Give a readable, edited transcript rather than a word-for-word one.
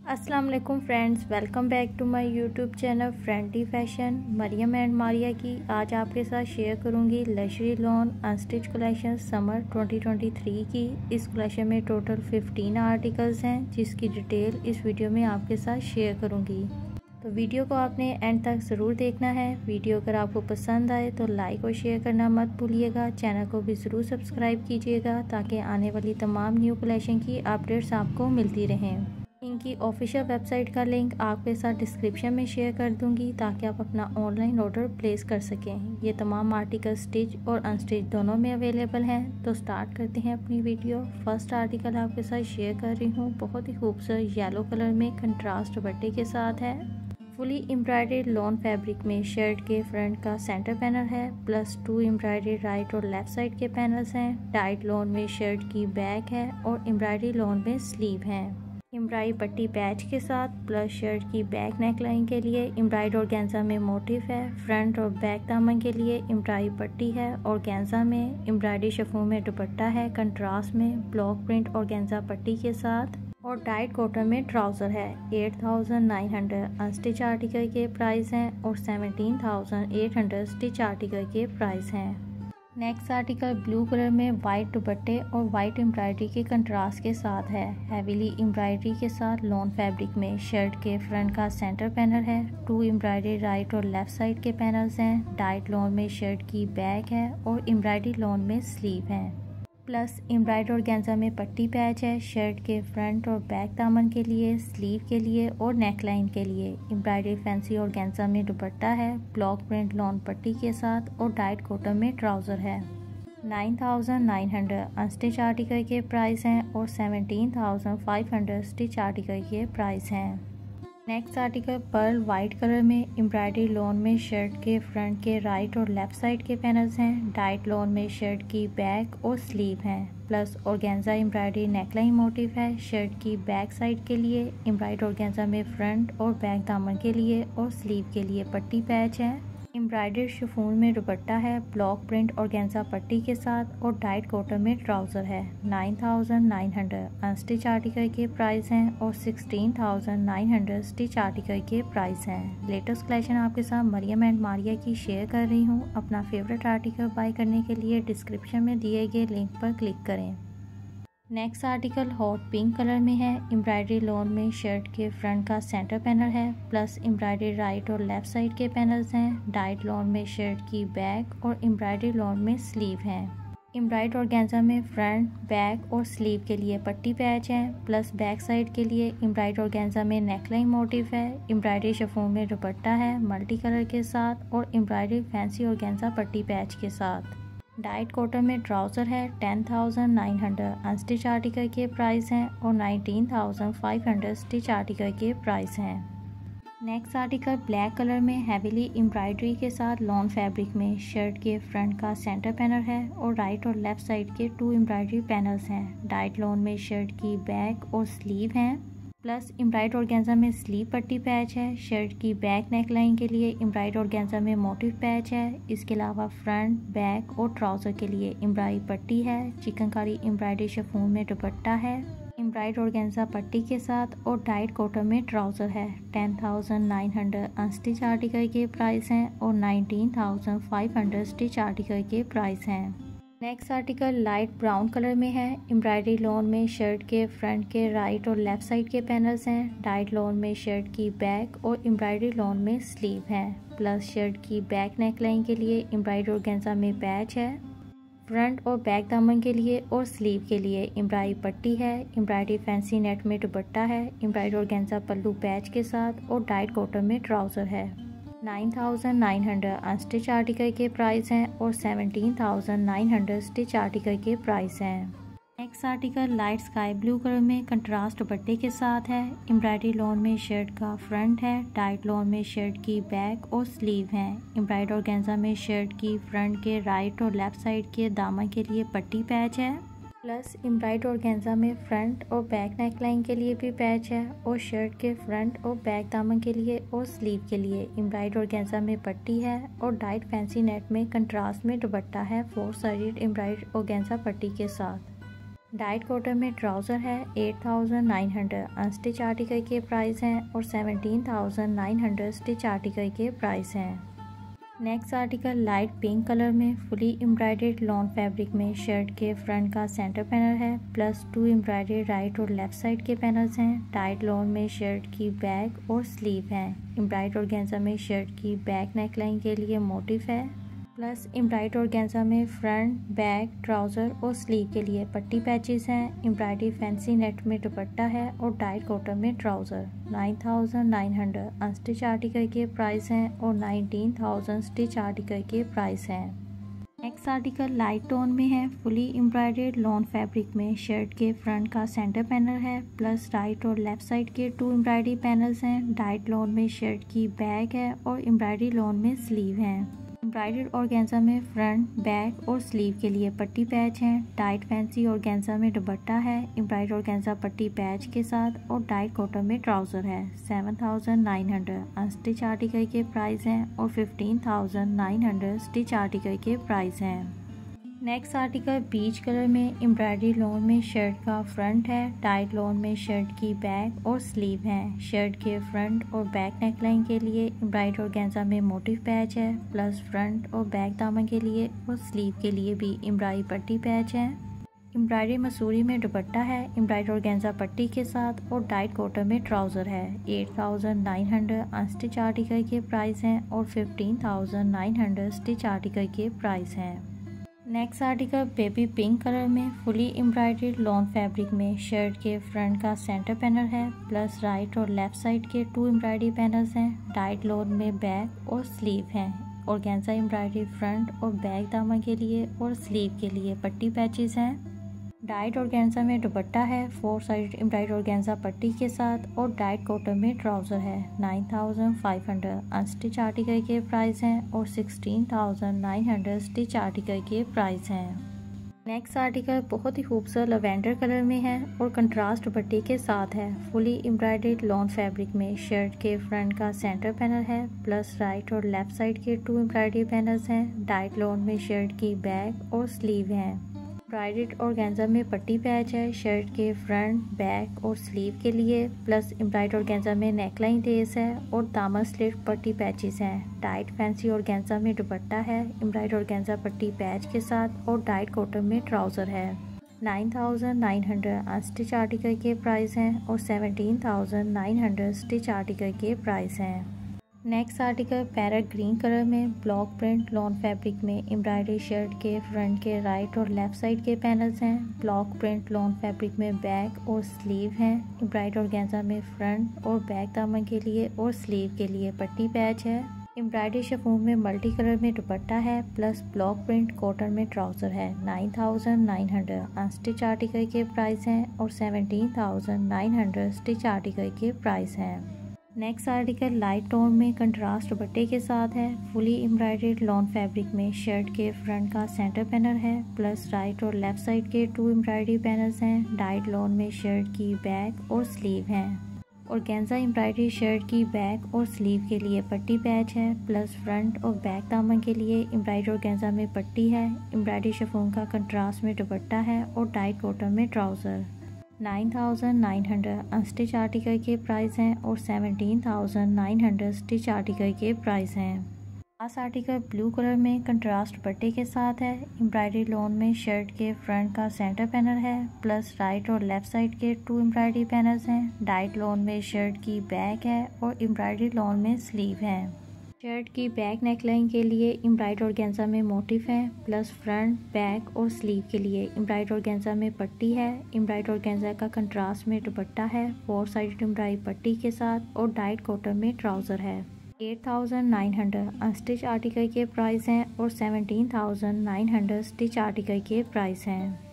अस्सलाम वालेकुम friends, welcome back to my YouTube channel friendly fashion. Mariam and Maria की आज आपके साथ शेयर करूंगी luxury lawn unstitch collection summer 2023 की। इस कलेक्शन में टोटल 15 आर्टिकल्स हैं जिसकी डिटेल इस वीडियो में आपके साथ शेयर करूंगी। तो वीडियो को आपने एंड तक ज़रूर देखना है। वीडियो अगर आपको पसंद आए तो लाइक और शेयर करना मत भूलिएगा। चैनल को भी ज़रूर सब्सक्राइब कीजिएगा ताकि आने वाली तमाम न्यू कलेक्शन की अपडेट्स आपको मिलती रहें। इनकी ऑफिशियल वेबसाइट का लिंक आपके साथ डिस्क्रिप्शन में शेयर कर दूंगी ताकि आप अपना ऑनलाइन ऑर्डर प्लेस कर सकें। ये तमाम आर्टिकल स्टिच और अनस्टिच दोनों में अवेलेबल हैं। तो स्टार्ट करते हैं अपनी वीडियो। फर्स्ट आर्टिकल आपके साथ शेयर कर रही हूँ। बहुत ही खूबसूरत येलो कलर में कंट्रास्ट दुपट्टे के साथ है। फुली एम्ब्रॉयडर्ड लॉन फैब्रिक में शर्ट के फ्रंट का सेंटर पैनल है, प्लस 2 एम्ब्रॉयडरी राइट और लेफ्ट साइड के पैनल्स हैं। टाइट लॉन में शर्ट की बैक है और एम्ब्रॉयडरी लॉन में स्लीव है। एम्ब्रॉयडरी पट्टी पैच के साथ, प्लस शर्ट की बैक नेकलाइन के लिए एम्ब्रॉयडरी ऑर्गेन्जा में मोटिफ है। फ्रंट और बैक दामन के लिए एम्ब्रॉयडरी पट्टी है। ऑर्गेन्जा में एम्ब्रॉयडरी शिफॉन में दुपट्टा है। कंट्रास्ट में ब्लॉक प्रिंट ऑर्गेन्जा पट्टी के साथ और टाइट कॉटन में ट्राउज़र है। 8,900 अनस्टिच आर्टिकल के प्राइस हैं और 17,800 स्टिच आर्टिकल के प्राइस हैं। नेक्स्ट आर्टिकल ब्लू कलर में वाइट दुपट्टे और वाइट एम्ब्रॉयडरी के कंट्रास्ट के साथ है। हैवीली एम्ब्रॉयडरी के साथ लॉन फैब्रिक में शर्ट के फ्रंट का सेंटर पैनल है। 2 एम्ब्रॉयडरी राइट और लेफ्ट साइड के पैनल्स हैं। टाइट लॉन में शर्ट की बैक है और एम्ब्रॉयडरी लॉन में स्लीव है। प्लस एम्ब्रॉयडरी ऑर्गेन्जा में पट्टी पैच है। शर्ट के फ्रंट और बैक दामन के लिए, स्लीव के लिए और नेकलाइन के लिए एम्ब्रॉयडरी फैंसी ऑर्गेन्जा में दुपट्टा है। ब्लॉक प्रिंट लॉन पट्टी के साथ और टाइट कॉटन में ट्राउज़र है। 9,900 अनस्टिच आर्टिकल के प्राइस हैं और 17,500 स्टिच आर्टिकल के प्राइस हैं। Next article pearl white colour में एम्ब्रॉयडरी लॉन में शर्ट के फ्रंट के राइट और लेफ्ट साइड के पैनल्स हैं। टाइट लॉन में शर्ट की बैक और स्लीव हैं। Plus organza embroidery neckline motif है। शर्ट की बैक साइड के लिए एम्ब्रॉयडरी ऑर्गेन्जा में फ्रंट और बैक दामन के लिए और स्लीव के लिए पट्टी पैच है। एम्ब्रॉयडरी शिफॉन में दुपट्टा है। ब्लॉक प्रिंट ऑर्गेन्जा पट्टी के साथ और टाइट कॉटन में ट्राउज़र है। 9,900 अनस्टिच आर्टिकल के प्राइस हैं और 16,900 स्टिच आर्टिकल के प्राइस हैं। लेटेस्ट कलेक्शन आपके साथ मरियम एंड मारिया की शेयर कर रही हूँ। अपना फेवरेट आर्टिकल बाय करने के लिए डिस्क्रिप्शन में दिए गए लिंक पर क्लिक करें। Next article hot pink colour में है। एम्ब्रॉयडरी लॉन में शर्ट के फ्रंट का सेंटर पैनल है, प्लस एम्ब्रॉयडरी राइट और लेफ्ट साइड के पैनल्स हैं। टाइट लॉन में शर्ट की बैक और एम्ब्रॉयडरी लॉन में स्लीव है। एम्ब्रॉयडरी ऑर्गेन्जा में फ्रंट, बैक और स्लीव के लिए पट्टी पैच है। प्लस बैक साइड के लिए एम्ब्रॉयडरी ऑर्गेन्जा में नेकलाइन मोटिफ है। एम्ब्रॉयडरी शिफॉन में दुपट्टा है मल्टी कलर के साथ और एम्ब्रॉयडरी फैंसी ऑर्गेन्जा पट्टी पैच के साथ। डाइट कॉटन में ट्राउज़र है। 10,900 अनस्टिच आर्टिकल के प्राइस हैं और 19,500 स्टिच आर्टिकल के प्राइस हैं। नेक्स्ट आर्टिकल ब्लैक कलर में हैवीली एम्ब्रॉयडरी के साथ लॉन फैब्रिक में शर्ट के फ्रंट का सेंटर पैनल है और राइट और लेफ्ट साइड के 2 एम्ब्रॉयडरी पैनल्स हैं। डाइट लॉन में शर्ट की बैक और स्लीव हैं। प्लस एम्ब्रॉयडरी ऑर्गेन्जा में स्लीव पट्टी पैच है। शर्ट की बैक नेकलाइन के लिए एम्ब्रॉयडरी ऑर्गेन्जा में मोटिव पैच है। इसके अलावा फ्रंट, बैक और ट्राउज़र के लिए एम्ब्रॉयडरी पट्टी है। चिकनकारी एम्ब्रॉयडरी शिफॉन में दुपट्टा है एम्ब्रॉयडरी ऑर्गेन्जा पट्टी के साथ और टाइट कॉटन में ट्राउज़र है। 10,900 अनस्टिच आर्टिकल के प्राइस हैं और 19,500 स्टिच आर्टिकल के प्राइस हैं। Next article light brown colour में है। एम्ब्रॉयडरी लॉन में शर्ट के फ्रंट के राइट और लेफ्ट साइड के पैनल्स हैं। टाइट लॉन में शर्ट की बैक और एम्ब्रॉयडरी लॉन में स्लीव है। प्लस शर्ट की बैक नेकलाइन के लिए एम्ब्रॉयडरी ऑर्गेन्जा में पैच है। फ्रंट और बैक दामन के लिए और स्लीव के लिए एम्ब्रॉयडरी पट्टी है। एम्ब्रॉयडरी फैंसी नेट में दुपट्टा है। एम्ब्रॉयडरी ऑर्गेन्जा पल्लू पैच के साथ और टाइट कॉटन में ट्राउज़र है। 9,900 अनस्टिच आर्टिकल के प्राइस हैं और 17,900 स्टिच आर्टिकल के प्राइस हैं। Next article light sky blue colour में कंट्रास्ट दुपट्टे के साथ है। एम्ब्रॉयडरी लॉन में शर्ट का फ्रंट है। टाइट लॉन में शर्ट की बैक और स्लीव हैं। एम्ब्रॉयडरी ऑर्गेन्जा में शर्ट की फ्रंट के राइट और लेफ्ट साइड के दामन के लिए पट्टी पैच है। प्लस एम्ब्रॉयडरी ऑर्गेन्जा में फ्रंट और बैक नेकलाइन के लिए भी पैच है और शर्ट के फ्रंट और बैक दामन के लिए और स्लीव के लिए एम्ब्रॉयडरी ऑर्गेन्जा में पट्टी है और डाइट फैंसी नेट में कंट्रास्ट में दुपट्टा है 4 साइडेड एम्ब्रॉयडरी ऑर्गेन्जा पट्टी के साथ। डाइट कॉटन में ट्राउज़र है 8,900 अनस्टिच आर्टिकल के प्राइस हैं और 17,900 स्टिच आर्टिकल के प्राइस हैं। Next article light pink colour में फुली एम्ब्रॉयडर्ड लॉन फैब्रिक में शर्ट के फ्रंट का सेंटर पैनल है प्लस 2 एम्ब्रॉयडर्ड राइट और लेफ्ट साइड के पैनल्स हैं। टाइट लॉन में शर्ट की बैक और स्लीव हैं। एम्ब्रॉयडर्ड ऑर्गेन्जा में शर्ट की बैक नेकलाइन के लिए मोटिफ है प्लस एम्ब्रॉयडर्ड ऑर्गेन्जा में फ्रंट बैक ट्राउज़र और स्लीव के लिए पट्टी पैचेस हैं। एम्ब्रॉयडरी फैंसी नेट में दुपट्टा है और डाइट कॉटन में ट्राउज़र। 9,900 अनस्टिच आर्टिकल के प्राइस हैं और 19,000 स्टिच आर्टिकल के प्राइस हैं। नेक्स्ट आर्टिकल लाइट टोन में है फुली एम्ब्रॉयडर्ड लॉन फैब्रिक में शर्ट के फ्रंट का सेंटर पैनल है प्लस राइट और लेफ्ट साइड के 2 एम्ब्रॉयडरी पैनल्स हैं। डाइट लॉन में शर्ट की बैक है और एम्ब्रॉयडरी लॉन में स्लीव हैं। एम्ब्रॉयडर्ड ऑर्गेन्जा में फ्रंट बैक और स्लीव के लिए पट्टी पैच हैं। टाइट फैंसी ऑर्गेन्जा में दुपट्टा है एम्ब्रॉयडर्ड ऑर्गेन्जा पट्टी पैच के साथ और डाइट कॉटन में ट्राउज़र है। 7,900 अनस्टिच आर्टिकल के प्राइस हैं और 15,900 स्टिच आर्टिकल के प्राइस हैं। नेक्स्ट आर्टिकल बीच कलर में एम्ब्रॉयडरी लॉन में शर्ट का फ्रंट है। टाइट लॉन में शर्ट की बैक और स्लीव हैं। शर्ट के फ्रंट और बैक नेकलाइन के लिए एम्ब्रॉयडरी ऑर्गेन्जा में मोटिफ पैच है प्लस फ्रंट और बैक दामन के लिए और स्लीव के लिए भी एम्ब्रॉयडरी पट्टी पैच है। एम्ब्रॉयडरी मसूरी में दुपट्टा है एम्ब्रॉयडरी ऑर्गेन्जा पट्टी के साथ और डाइट कॉटन में ट्राउज़र है। 8,900 अनस्टिच आर्टिकल के प्राइस हैं और 15,900 स्टिच आर्टिकल के प्राइस हैं। Next article baby pink colour में फुली एम्ब्रॉयडर्ड लॉन फैब्रिक में शर्ट के फ्रंट का सेंटर पैनल है प्लस राइट और लेफ्ट साइड के 2 एम्ब्रॉयडरी पैनल्स हैं। डाइट लॉन में बैक और स्लीव हैं। ऑर्गेन्जा एम्ब्रॉयडरी फ्रंट और बैक दामन के लिए और स्लीव के लिए पट्टी पैचेस हैं। डाइट ऑर्गेन्जा में दुपट्टा है 4 साइड एम्ब्रॉयडरी ऑर्गेन्जा पट्टी के साथ और डाइट कॉटन में ट्राउज़र है। 9,500 अनस्टिच आर्टिकल के प्राइस हैं और 16,900 स्टिच आर्टिकल के प्राइस हैं। नेक्स्ट आर्टिकल बहुत ही खूबसूरत लवेंडर कलर में है और कंट्रास्ट दुपट्टे के साथ है। फुली एम्ब्रॉयडर्ड लॉन फैब्रिक में शर्ट के फ्रंट का सेंटर पैनल है प्लस राइट और लेफ्ट साइड के 2 एम्ब्रॉयडरी पैनल्स हैं। डाइट लॉन में शर्ट की बैक और स्लीव हैं। एम्ब्रॉयडर्ड ऑर्गेन्जा में पट्टी पैच है शर्ट के फ्रंट बैक और स्लीव के लिए प्लस एम्ब्रॉयडर्ड ऑर्गेन्जा में नेकलाइन लेस है और दामन स्लिट पट्टी पैचेस हैं। टाइट फैंसी ऑर्गेन्जा में दुपट्टा है एम्ब्रॉयडर्ड ऑर्गेन्जा पट्टी पैच के साथ और डाइट कॉटन में ट्राउज़र है। 9,900 अनस्टिच आर्टिकल के प्राइस हैं और 17,900 स्टिच आर्टिकल के प्राइस हैं। Next article parrot green colour में ब्लॉक प्रिंट लॉन फैब्रिक में एम्ब्रॉयडरी शर्ट के फ्रंट के राइट और लेफ्ट साइड के पैनल्स हैं। ब्लॉक प्रिंट लॉन फैब्रिक में बैक और स्लीव हैं। एम्ब्रॉयडरी ऑर्गेन्जा में फ्रंट और बैक दामन के लिए और स्लीव के लिए पट्टी पैच है। एम्ब्रॉयडरी शिफॉन में मल्टी कलर में दुपट्टा है प्लस ब्लॉक प्रिंट कॉटन में ट्राउज़र है। 9,900 अनस्टिच आर्टिकल के प्राइस हैं और 17,900 स्टिच आर्टिकल के प्राइस हैं। नेक्स्ट आर्टिकल लाइट टोन में कंट्रास्ट दुपट्टे के साथ है। फुली एम्ब्रॉयडर्ड लॉन फैब्रिक में शर्ट के फ्रंट का सेंटर पैनल है प्लस राइट और लेफ्ट साइड के 2 एम्ब्रॉयडरी पैनल्स हैं। डाइट लॉन में शर्ट की बैक और स्लीव हैं। ऑर्गेन्जा एम्ब्रॉयडरी शर्ट की बैक और स्लीव के लिए पट्टी पैच है प्लस फ्रंट और बैक दामन के लिए एम्ब्रॉयडरी ऑर्गेन्जा में पट्टी है। एम्ब्रॉयडरी शिफॉन का कंट्रास्ट में दुपट्टा है और टाइट कॉटन में ट्राउज़र। 9,900 अनस्टिच आर्टिकल के प्राइस हैं और 17,900 स्टिच आर्टिकल के प्राइस हैं। लास्ट आर्टिकल ब्लू कलर में कंट्रास्ट दुपट्टे के साथ है। एम्ब्रॉयडरी लॉन में शर्ट के फ्रंट का सेंटर पैनल है प्लस राइट और लेफ्ट साइड के 2 एम्ब्रॉयडरी पैनल्स हैं। डाइट लॉन में शर्ट की बैक है और एम्ब्रॉयडरी लॉन में स्लीव है। शर्ट की बैक नेकलाइन के लिए एम्ब्रॉयडरी ऑर्गेन्जा में मोटिफ है प्लस फ्रंट बैक और स्लीव के लिए एम्ब्रॉयडरी ऑर्गेन्जा में पट्टी है। एम्ब्रॉयडरी ऑर्गेन्जा का कंट्रास्ट में दुपट्टा है 4 साइड एम्ब्रॉयडरी पट्टी के साथ और डाइट कॉटन में ट्राउज़र है। 8,900 अनस्टिच आर्टिकल के प्राइस हैं और 17,900 स्टिच आर्टिकल के प्राइस हैं।